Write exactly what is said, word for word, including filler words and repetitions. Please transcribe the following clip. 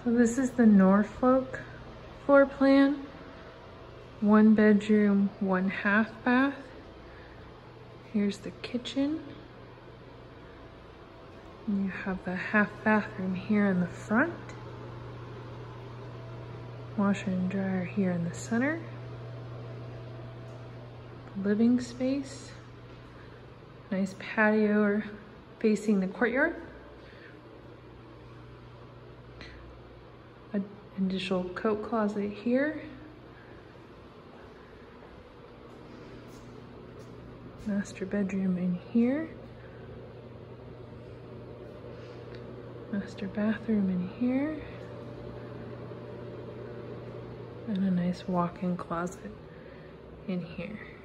So this is the Norfolk floor plan. One bedroom, one half bath. Here's the kitchen. And you have the half bathroom here in the front. Washer and dryer here in the center. Living space. Nice patio facing the courtyard. An additional coat closet here. Master bedroom in here. Master bathroom in here. And a nice walk-in closet in here.